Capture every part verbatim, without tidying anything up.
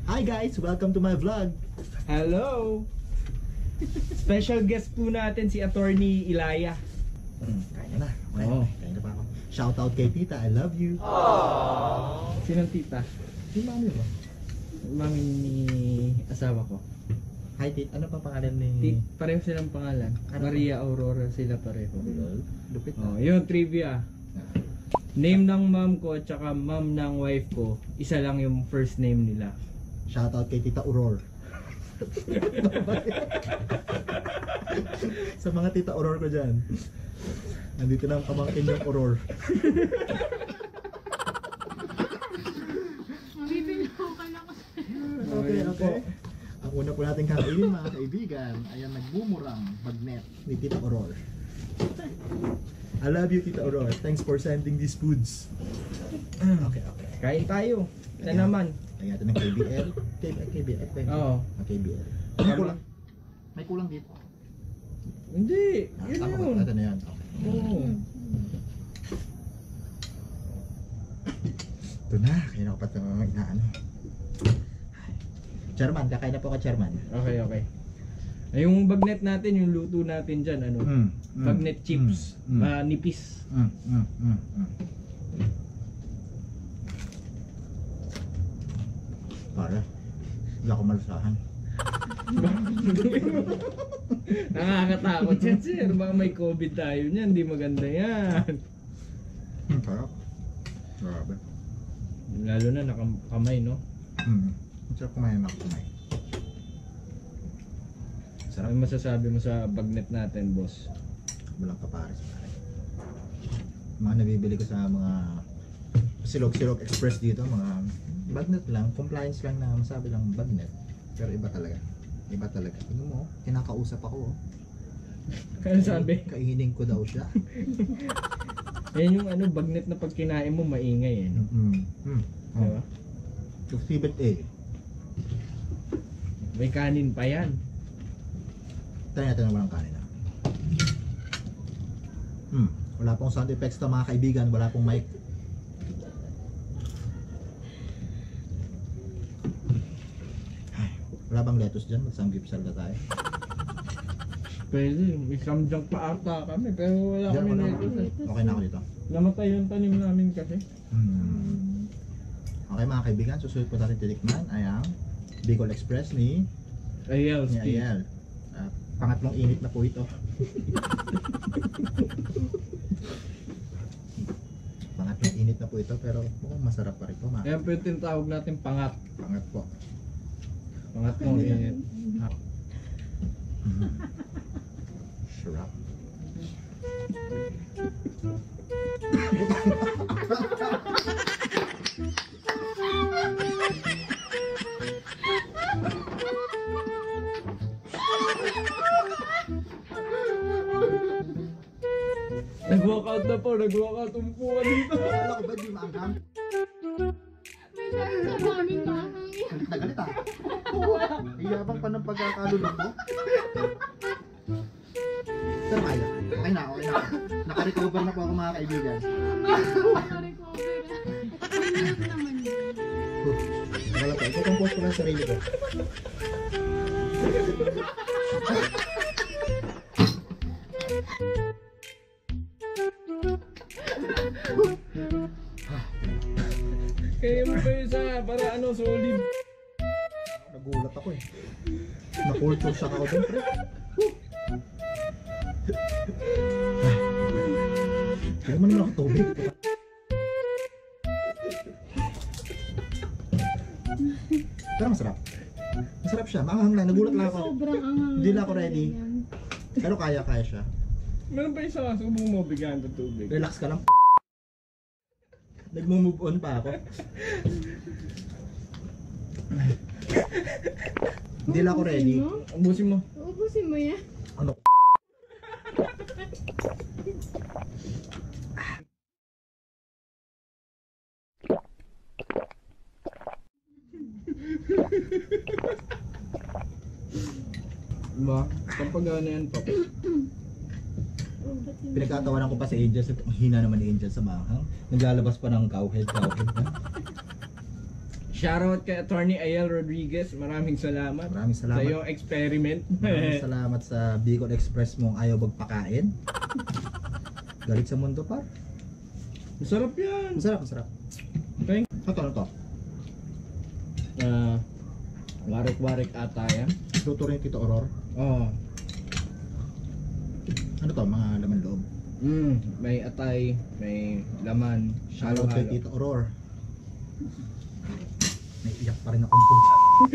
Hi guys! Welcome to my vlog! Hello! Special guest po natin si Attorney Ilaya. Hmm, kaya na. Okay, Oo. kaya na pa ako. Shout out kay tita, I love you. Aww. Sinong tita? Si mami mo. Mami ni asawa ko. Hi tita, ano pa pangalan ni... Ti- pareho silang pangalan. Ano? Maria Aurora sila pareho. Lol, lupit na. Oh, yun, trivia. Name ng mom ko at saka mom ng wife ko, isa lang yung first name nila. Shout out kay tita Aurora. Sa mga tita Aurora ko dyan. Nandito na ang pamangkin yung Aurora. Okay, okay. Ang una po natin kakainin mga kaibigan, ayan nagbumurang bagnet ni tita Aurora. I love you tita Aurora. Thanks for sending these foods. Okay, okay. Kain tayo. Ito Ayan. naman. Lagyan natin ng K B L. K B L, K B L. K B L. Oo. Ang K B L. May kulang. May kulang dito. Hindi. Ah, Yun tama ba? yun. Ito na yan. Okay. Oo. Ito na. Kaya na ko pa ito na ano. Chairman, kakain na po ka chairman. Okay, okay. Ay, yung bagnet natin, yung luto natin dyan, ano? Mm, mm, Bagnet chips. mm, mm. ah, nipis. Mm, mm, mm, mm. Para, hindi ako malusahan. Nakakatakot yan, sir. Baka may COVID tayo niyan. Hindi maganda yan. Hmm, sarap. Grabe. Lalo na nakakamay, no? Hmm. Ang sarap kumain ako kumain. Sarap. Ano masasabi mo sa bagnet natin, boss? Walang kapares pare. Mga nabibili ko sa mga Silog-Silog Express dito, mga bagnet lang, compliance lang na masabi lang bagnet. Pero iba talaga. Iba talaga. Tingnan mo, kinakausap ako. Ano sabi? Kainin ko daw siya. Yan yung ano, bagnet na pag kinain mo, maingay eh. No? Mm. Mm. Diba? Exhibit A. May kanin pa yan. Try natin na walang kanin na. Hmm. Wala pong sound effects to mga kaibigan. Wala pong mic. Ay, wala bang lettuce dyan? Mag-samgipsal na tayo. Pwede, may samjang pa ata kami, pero wala Diyan, kami wala nito. na. Okay na ako dito. Namatay yung tanim namin kasi. Hmm. Okay mga kaibigan, susunod po natin titikman ay ang Bicol Express ni, Ayel, ni Steve. Ayel. Uh, pangatlong init na po ito. Pangatlong init na po ito pero mukhang masarap pa rin po mga. Ayan po yung tinatawag natin pangat. Pangat po. Pangat mo init. Mm. Sarap. Nag-walkout na po, nag-walkout. Umupo ka dito. Akala ko ba di maanghang? May sa mamin maanghang yan. Galit na galit ah. Iyabang pa ng pagkakalunod mo. Pero kaya. Okay na, okay na. Naka-recover na po ako mga kaibigan. Naka-recover. Ano naman yun? Wala po, iko-compose ko lang sarili ko. Kaya mo pa yun sa para ano, solid. Nagulat ako eh. Na-culture shock ako dun, pre. Kaya mo naman ako tubig. Pero masarap. Masarap siya. Maanghang lang. Nagulat lang ako. Sobrang anghang. Hindi na ako ready. Pero kaya, kaya siya. Meron pa isa, subo mo, bigyan ng tubig. Relax ka lang. Nagmo-move on pa ako. Hindi lang ako ready. Ubusin mo. Ubusin mo yan. Ano? Diba? Kapag ano yan, pop. Pinagtatawanan ko pa si Angel, ang hina naman ni Angel sa mahang. Naglalabas pa ng cowhead, cowhead na. Shoutout kay Attorney Ayel Rodriguez. Maraming salamat. Maraming Sa salamat. iyong experiment. Maraming salamat sa Bicol Express mong ayaw magpakain. Galit sa mundo par. Masarap yan. Masarap, masarap. Thank Ito, ano to? Ah, warik-warik ata yan. Luto rin Tito Aurora. Oh. Ano to? Mga laman loob. Mm, may atay, may laman, Shoutout kay halo-halo. Tito Aurora. Naiiyak pa rin akong pusa.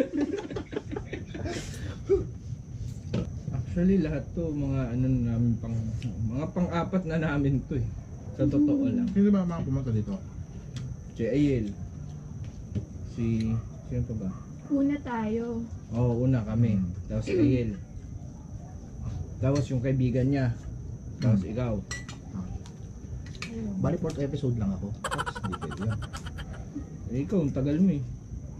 Actually lahat to mga ano na namin pang mga pang-apat na namin to eh. Sa totoo lang. Hindi ba mga pumunta dito? Si Ayel. Si sino pa ba? Una tayo. Oo, una kami. Tapos si Ayel. Tapos yung kaibigan niya. Tapos ikaw. Bali fourth episode lang ako. Tapos hindi pwede yan. Eh, ikaw, ang tagal mo eh.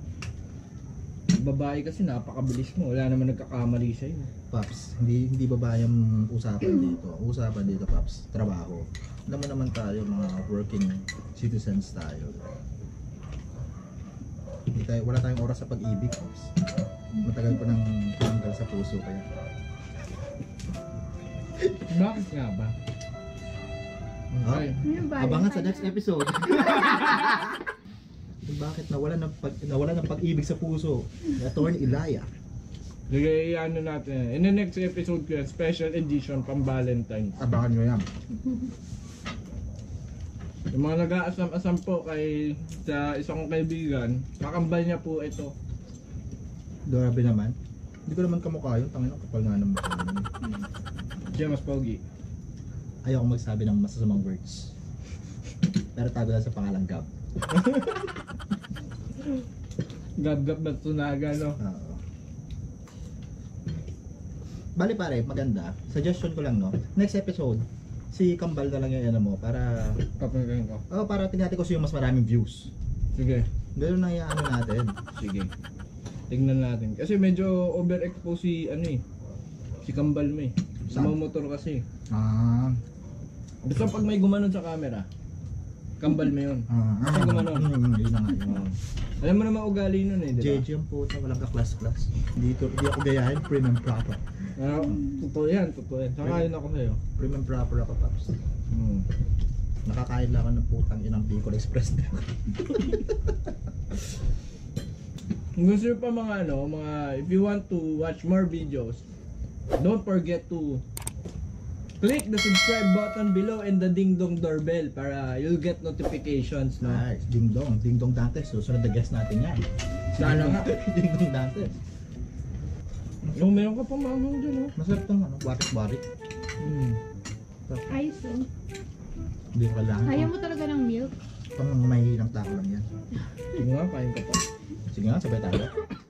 Babae kasi napakabilis mo. Wala naman nagkakamali sa'yo. Paps, hindi hindi babae ang usapan dito. Usapan dito, Paps, trabaho. Alam mo naman tayo, mga working citizens tayo. Hindi tayo, wala tayong oras sa pag-ibig, Paps. Matagal pa nang tanggal sa puso kaya. Bakit nga ba? Ah, Okay. Ano ba? abangan sa next episode. Kung bakit nawala ng pag nawala ng pag-ibig sa puso ni Attorney Ilaya. Sige, ano natin. In the next episode ko yan, special edition pang Valentine's. Abangan nyo yan. Yung mga nag-aasam-asam po kay sa isang kong kaibigan, kakambal niya po ito. Grabe naman. Hindi ko naman kamukha yun. Tangin ang kapal nga ng mukha naman. Siya mas pogi. Ayaw ko magsabi ng masasamang words. Pero tago na sa pangalang Gab. Gab-gab na tunaga, no? Oo. Bali pare, maganda. Suggestion ko lang, no? Next episode, si Kambal na lang yung ano mo para Papagyan ko. oh, para tingnan ko yung mas maraming views. Sige, Ganoon na yung ano natin. sige. Tingnan natin. Kasi medyo overexpose si ano eh. Si Kambal mo eh. Sa Saan? motor kasi. Ah. Basta pag may gumanon sa camera, Kambal mo yun. Ah. Saan gumanon? Hmm, yun na nga. Yun na nga. Alam mo naman ugali nun eh, di J ba? J ang puta, walang ka-class-class. Dito, di ako gayahin, prim and proper. Ah, totoo yan, totoo yan. Sakayin ako sa'yo. Prim and proper ako, Paps. Hmm. Nakakain lang ako ng putang inang Bicol Express. Kung gusto nyo pa mga ano, mga if you want to watch more videos, don't forget to click the subscribe button below and the ding dong doorbell para you'll get notifications, no? Nice. Ding dong, ding dong Dantes. Susunod na guest natin yan. Sana nga. Ding dong Dantes. Oh, meron ka pang mamang dyan, oh. Masarap tong ano, warik-warik. Hmm. Ayos oh. Hindi ko kailangan. Kaya mo talaga ng milk? Pang mahihilang tao lang yan. Sige nga, kain ka pa. Sige nga, sabay tayo.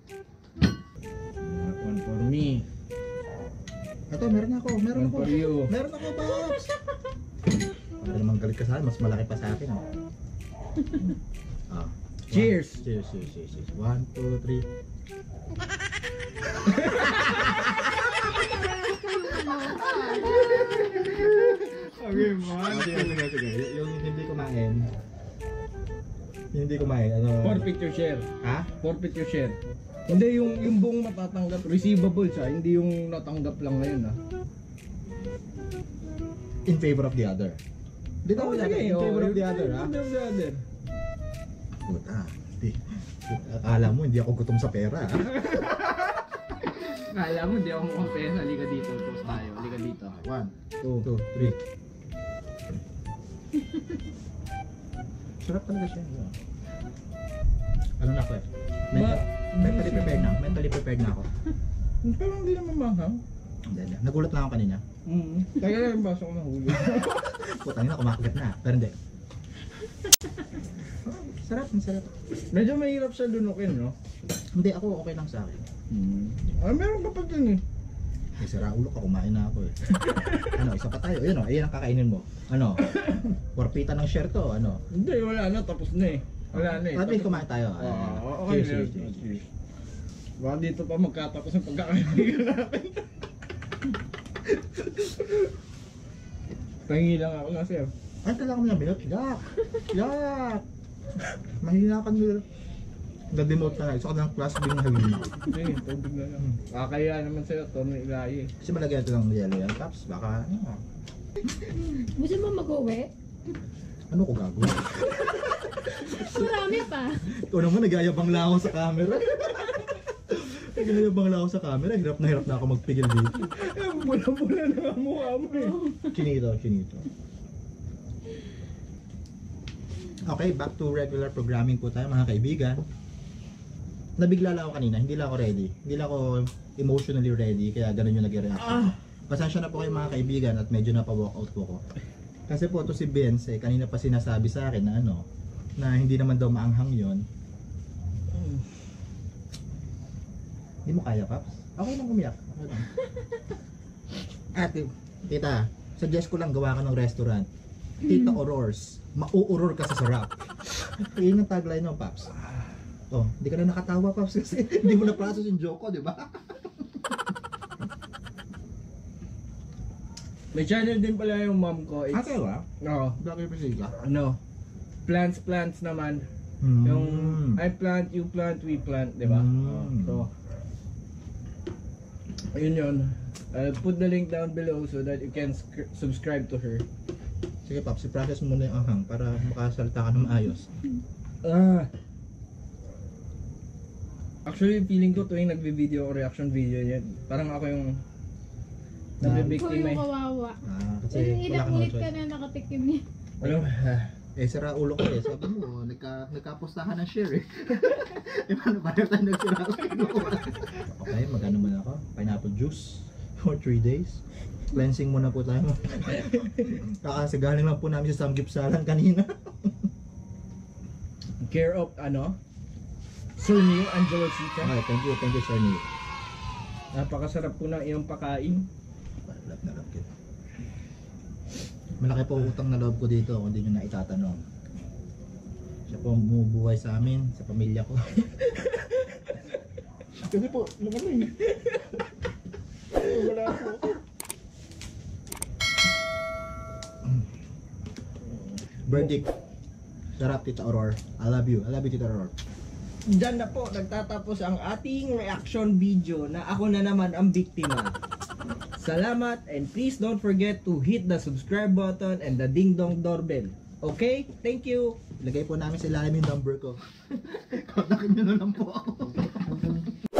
One for me, Ito, meron ako, meron one ako. for you. Meron ako, Pops! Para naman galit ka sa akin, mas malaki pa sa akin. Oh. Ah. Cheers! One, cheers, cheers, cheers, cheers. One, two, three. Okay, man. Ah, sige, sige, sige. Y- Yung hindi kumain. Yung hindi kumain, ano? Forfeit your share. Ha? Forfeit your share. Hindi yung yung buong matatanggap, receivable siya, hindi yung natanggap lang ngayon ah. In favor of the other. Dito ako sige, in oh, favor of the in other, ha? favor of the other. Puta, hindi. Akala mo, hindi ako gutom sa pera, ha? Kala mo, hindi ako mukhang pesa. Halika dito, toast tayo. Halika dito. One, Two. two, three. Sarap talaga siya. Ano na ako eh? Mental, Ba- mentally prepared na ako. Mentally prepared na ako. Pero hindi naman manghang. Hindi, hindi. Nagulat lang ako kanina. Mm. Kaya lang yung baso ko nahulog. Putang ina, kumakagat na. Pero hindi. Oh, sarap, ang sarap. Medyo mahirap siya lunukin, no? Hindi, ako okay lang sa akin. Mm. Ah, meron ka pa dun eh. May sira ulo ka, kumain na ako eh. Ano, isa pa tayo. Ayun o, ayan ang kakainin mo. Ano? Warpita ng share to, ano? Hindi, wala na. Tapos na eh. Wala na eh. At least Tapos- kumain tayo. Oo, Ayan. oo, okay. Cheers, cheers, cheers. cheers. Baka dito pa magkatapos ang pagkakaibigan natin. Tangi lang ako na, sir. Ay, kailangan mo ng milk? Yak! Yak! Mahina ka milk. Nag-demote ka na. Gusto ko ng class B ng hawin. Sige, tubig na lang. Kakaya naman sa'yo, Tony Ilaye. Kasi malagyan ito ng yellow yan. Paps, baka ano. Gusto mo mag-uwi? Ano ko gagawin? Marami pa. Ikaw naman, nag-ayabang lang ako sa camera. Nag-ayabang lang ako sa camera. Hirap na hirap na ako magpigil dito. Bula-bula na ang mukha mo eh. Chinito, chinito. Okay, back to regular programming po tayo mga kaibigan. Nabigla lang ako kanina, hindi lang ako ready. Hindi lang ako emotionally ready, kaya ganun yung nag-reaction. Pasensya na po kayo mga kaibigan at medyo napa-walkout po ko. Kasi po to si Benz, eh, kanina pa sinasabi sa akin na ano, na hindi naman daw maanghang yon. Hindi mo kaya, Paps? Okay lang umiyak. Okay lang. At, tita, suggest ko lang gawa ka ng restaurant. Tita Aurors, mauuror ka sa sarap. Yun ang tagline ng Paps. Oh, hindi ka na nakatawa, Paps, kasi hindi mo na-process yung joke ko, di ba? May channel din pala yung mom ko. It's, Ate, ba? Oo. Bakit pa siya? Ano? Plants, plants naman. Hmm. Yung I plant, you plant, we plant, di ba? Mm. So, ayun yun. I'll put the link down below so that you can sc- subscribe to her. Sige, Paps, i-process mo muna yung anghang para makasalta ka ng maayos. Ah. Actually, feeling ko tuwing nagbe-video o reaction video yan, parang ako yung Ikaw nabibiktima yung eh. kawawa. Ah, kasi Kasi wala ilang kang ulit choice. ka na nakatikim niya. Alam mo, ah, Eh, sira ulo ko eh. Sabi mo, nagka, nagkapostahan ng share eh. E paano ba tayo nagsira ulo? Okay, magano man ako? Pineapple juice for three days. Cleansing muna po tayo. Kakasagaling lang po namin sa Samgipsalan kanina. care of ano? Sir Neil Angelo Sita. Okay, thank you, thank you, Sir Neil. Napakasarap po ng iyong pakain. Love na love kita. Malaki po utang na loob ko dito kung hindi nyo na itatanong. Siya po ang bumubuhay sa amin, sa pamilya ko. Kasi po, naman eh. Wala po. Verdict. Sarap, Tita Aurora. I love you. I love you, Tita Aurora. Diyan na po nagtatapos ang ating reaction video na ako na naman ang biktima. Salamat and please don't forget to hit the subscribe button and the ding dong doorbell. Okay? Thank you! Ilagay po namin sa ilalim yung number ko. Kontakin nyo na lang po ako.